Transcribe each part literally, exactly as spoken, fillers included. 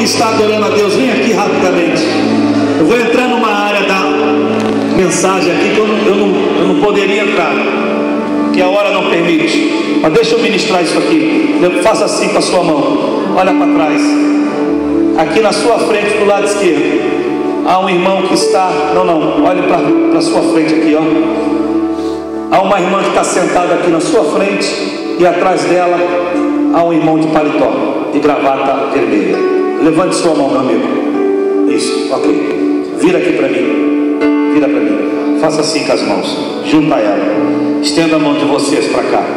está adorando a Deus, vem aqui rapidamente. Eu vou entrar numa área da mensagem aqui que eu não, eu não, eu não poderia entrar, que a hora não permite. Mas deixa eu ministrar isso aqui. Faça assim com a sua mão. Olha para trás. Aqui na sua frente, do lado esquerdo, há um irmão que está... Não, não, olhe para a sua frente aqui, ó. Há uma irmã que está sentada aqui na sua frente, e atrás dela há um irmão de paletó, de gravata vermelha. Levante sua mão, meu amigo. Isso, ok. Vira aqui para mim. Vira para mim. Faça assim com as mãos. Junta ela. Estenda a mão de vocês para cá.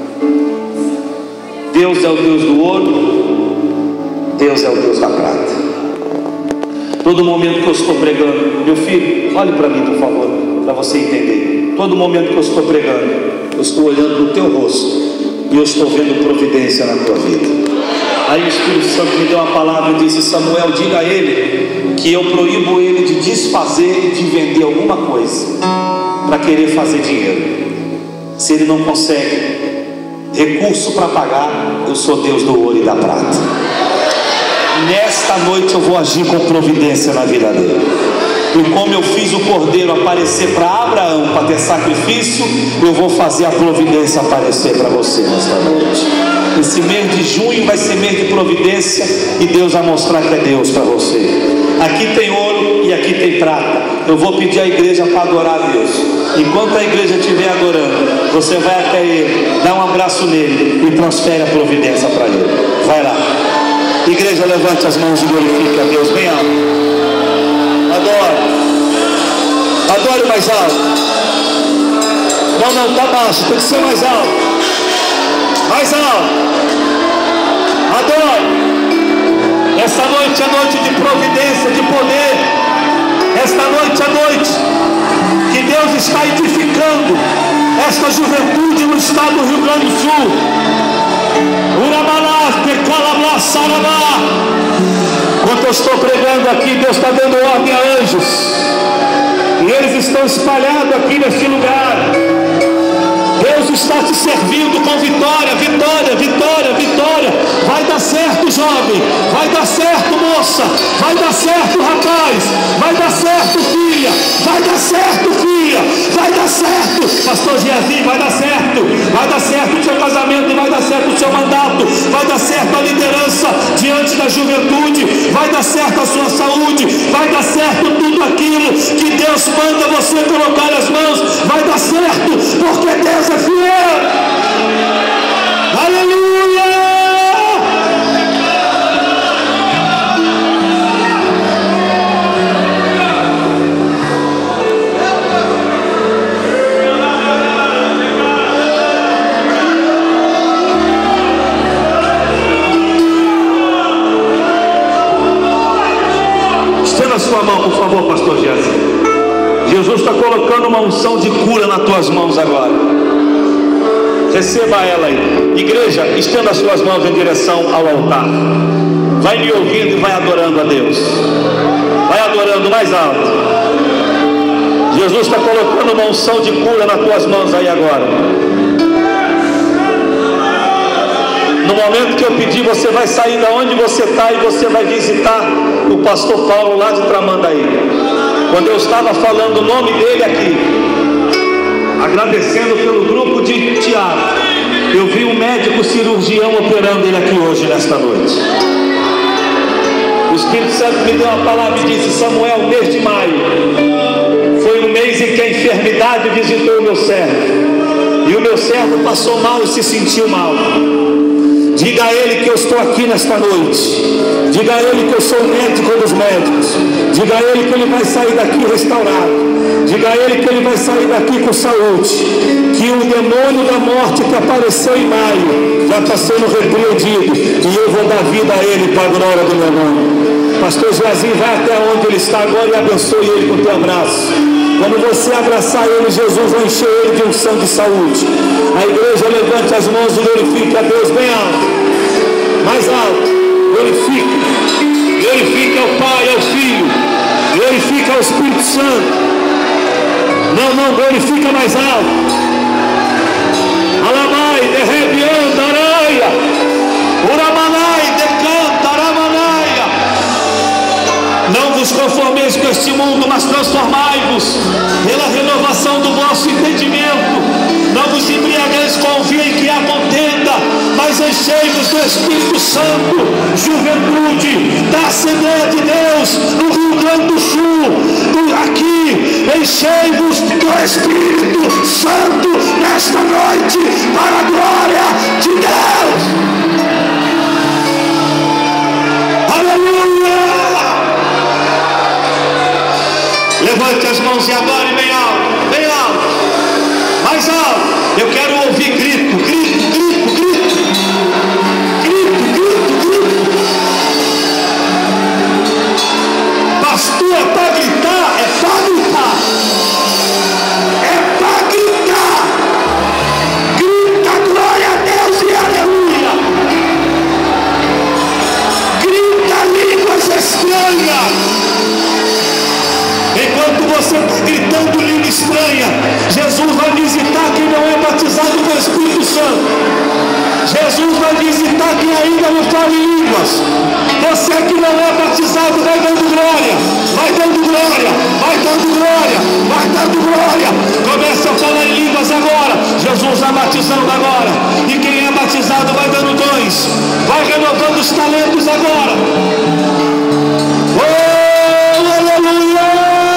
Deus é o Deus do ouro, Deus é o Deus da prata. Todo momento que eu estou pregando, meu filho, olhe para mim, por favor, para você entender. Todo momento que eu estou pregando, eu estou olhando no teu rosto e eu estou vendo providência na tua vida. Aí o Espírito Santo me deu uma palavra e disse: Samuel, diga a ele que eu proíbo ele de desfazer e de vender alguma coisa para querer fazer dinheiro. Se ele não consegue recurso para pagar, eu sou Deus do ouro e da prata. Nesta noite eu vou agir com providência na vida dele. E como eu fiz o cordeiro aparecer para Abraão para ter sacrifício, eu vou fazer a providência aparecer para você nesta noite. Esse mês de junho vai ser mês de providência, e Deus vai mostrar que é Deus para você. Aqui tem ouro e aqui tem prata. Eu vou pedir à igreja para adorar a Deus. Enquanto a igreja estiver adorando, você vai até ele, dá um abraço nele e transfere a providência para ele. Vai lá. Igreja, levante as mãos e glorifique a Deus bem alto. Adore. Adore mais alto. Não, não, está baixo, tem que ser mais alto. Mais alto. Adore. Esta noite é noite de providência, de poder. Esta noite é noite que Deus está edificando esta juventude no estado do Rio Grande do Sul. Enquanto eu estou pregando aqui, Deus está dando ordem a anjos, e eles estão espalhados aqui neste lugar. Deus está te servindo com vitória, vitória, vitória, vitória. Vai dar certo, jovem. Vai dar certo, moça. Vai dar certo, rapaz. Vai dar certo, filha. Vai dar certo, filha. Vai dar certo, pastor Giazinho. Vai dar certo. Vai dar certo o seu casamento. Vai dar certo o seu mandato. Vai dar certo a liderança diante da juventude. Vai dar certo a sua saúde. Vai dar certo tudo aquilo que Deus manda você colocar as mãos. Vai dar certo, porque Deus é fiel. Aleluia! Estenda a sua mão, por favor, pastor Jéssica. Jesus está colocando uma unção de cura nas tuas mãos agora. Receba ela aí. Igreja, estenda as suas mãos em direção ao altar. Vai me ouvindo e vai adorando a Deus. Vai adorando mais alto. Jesus está colocando uma unção de cura nas tuas mãos aí agora. No momento que eu pedir, você vai sair da onde você está e você vai visitar o pastor Paulo lá de Tramandaí. Quando eu estava falando o nome dele aqui, agradecendo pelo grupo de teatro, eu vi um médico cirurgião operando ele aqui hoje, nesta noite. O Espírito Santo me deu uma palavra e disse: Samuel, mês de maio foi um mês em que a enfermidade visitou o meu servo, e o meu servo passou mal e se sentiu mal. Diga a ele que eu estou aqui nesta noite. Diga a ele que eu sou o médico dos médicos. Diga a ele que ele vai sair daqui restaurado. Diga a ele que ele vai sair daqui com saúde. Que o demônio da morte que apareceu em maio já está sendo repreendido, e eu vou dar vida a ele para a glória do meu nome. Pastor Joazinho, vai até onde ele está agora e abençoe ele com o teu abraço. Quando você abraçar ele, Jesus vai encher ele de unção de saúde. A igreja levante as mãos e glorifique a Deus bem alto. Mais alto. Glorifique. Glorifique ao Pai, ao Filho. Glorifique ao Espírito Santo. Não, não, glorifica mais alto. Alamai, derrebianda, araia. Uramanai, decanta, aramanaia. este mundo, mas transformai-vos pela renovação do vosso entendimento. Não vos embriagueis com o vinho em que há contenda, mas enchei-vos do Espírito Santo. Juventude da Assembleia de Deus no Rio Grande do Sul, aqui, enchei-vos do Espírito Santo nesta noite, para a glória de Deus. Aleluia! Levante as mãos e agora e bem alto, bem alto, mais alto. Eu quero ouvir grito, grito, grito, grito, grito, grito, grito. Pastor, é para gritar, é para gritar, é para gritar. Grita glória a Deus e aleluia. Grita línguas estranhas. Enquanto você está gritando língua estranha, Jesus vai visitar quem não é batizado com o Espírito Santo. Jesus vai visitar quem ainda não fala em línguas. Você que não é batizado vai dando glória, vai dando glória, vai dando glória, vai dando glória. Comece a falar em línguas agora. Jesus está batizando agora. E quem é batizado vai dando dons, vai renovando os talentos agora. Oh, aleluia!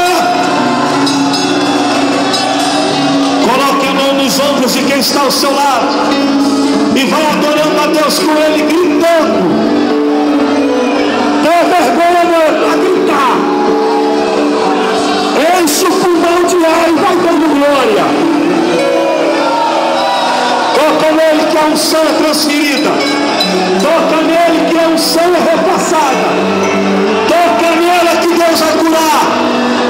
Coloque a mão nos ombros de quem está ao seu lado e vai adorando a Deus com ele, gritando. Dê vergonha não, para gritar. Enche o pulmão de ar e vai dando glória. Toca nele que a unção é transferida. Toca nele que a unção é repassada. Toca nele que Deus vai curar.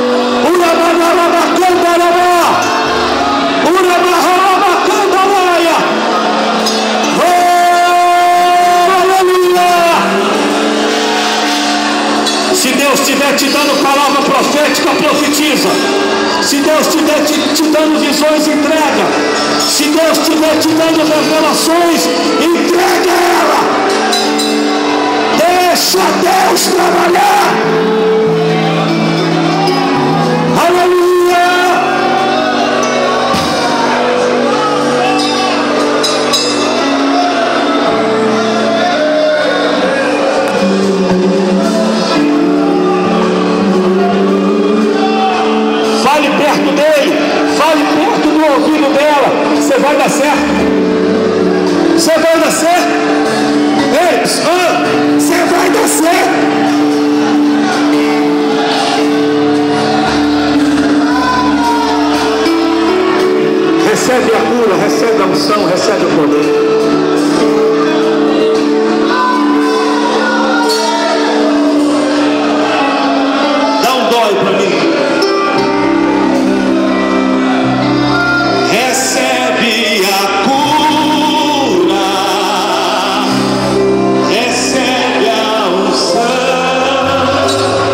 Se Deus estiver te dando palavra profética, profetiza. Se Deus estiver te, te dando visões, entrega. Se Deus estiver te dando revelações, entrega ela. Deixa Deus trabalhar. Aleluia. Fale perto dele, fale perto do ouvido dela. Você vai dar certo. Você vai dar certo. Ei, você vai dar certo. Recebe a cura, recebe a unção, recebe o poder. Dá um dói para mim. Recebe a cura, recebe a unção,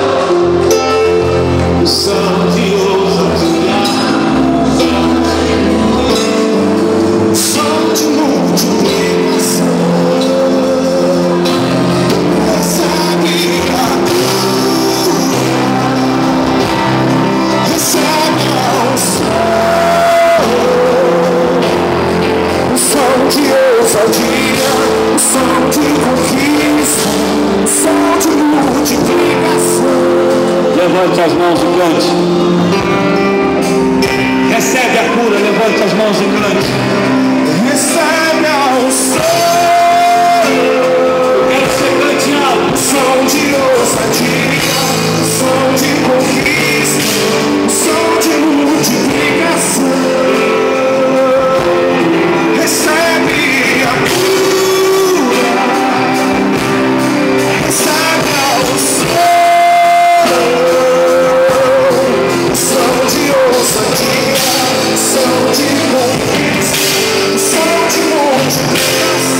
unção de ousadia, unção de multiplicação. Recebe a cura, recebe a unção. Som de ousadia, som de conquista, som de multiplicação. Levante as mãos e cante. Recebe a cura, levante as mãos e cante. Recebe a unção. Eu quero que você cante alto. Som de ousadia, som de conquista, som de multiplicação. Recebe a cura, recebe a unção, som de ousadia, som de conquista, som de multiplicação.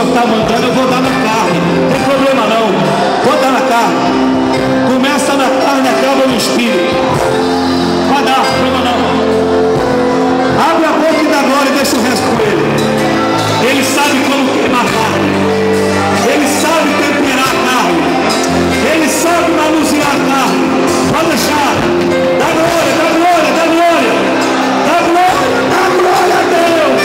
está mandando, eu vou dar na carne. Não tem problema não. Vou dar na carne. Começa na carne, acaba no espírito. Vai dar, problema não. Abre a boca e dá glória e deixa o resto com ele. Ele sabe como queimar a carne. Ele sabe temperar a carne. Ele sabe manusear a carne. Pode deixar. Dá glória, dá glória, dá glória. Dá glória, dá glória a Deus.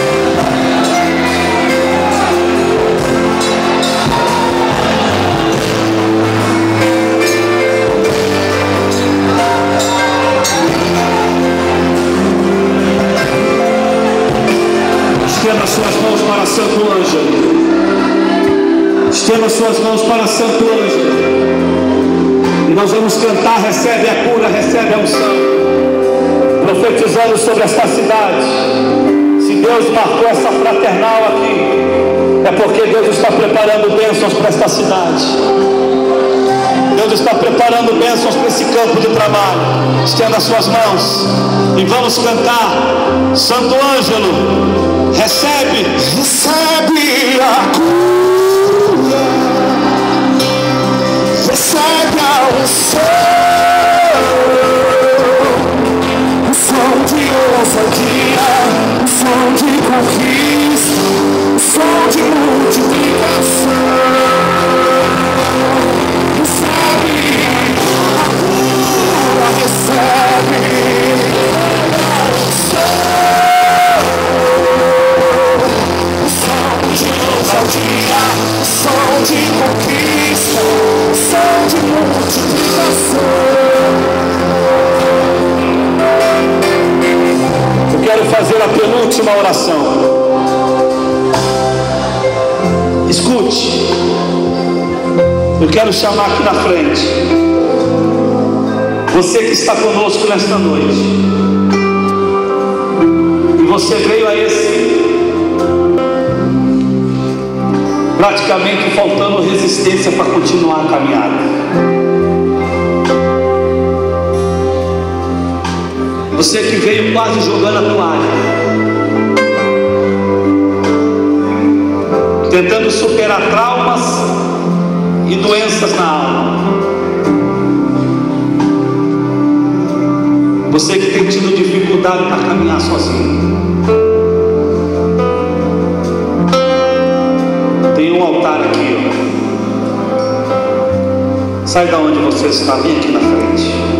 Estenda suas mãos para Santo Ângelo. Estenda suas mãos para Santo Ângelo. E nós vamos cantar, recebe a cura, recebe a unção. Profetizando sobre esta cidade. Se Deus marcou essa fraternal aqui, é porque Deus está preparando bênçãos para esta cidade. Deus está preparando bênçãos para esse campo de trabalho. Estenda suas mãos e vamos cantar. Santo Ângelo, recebe, recebe a cura, recebe a unção, o som de ousadia, o som de conquista, o som de multiplicação. Recebe a cura, recebe a unção. Som de conquista, som de multiplicação. Eu quero fazer a penúltima oração. Escute. Eu quero chamar aqui na frente você que está conosco nesta noite. E você veio a esse praticamente faltando resistência para continuar a caminhada. Você que veio quase jogando a toalha, tentando superar traumas e doenças na alma. Você que tem tido dificuldade para caminhar sozinho. Tem um altar aqui, ó. Sai da onde você está, vem aqui na frente.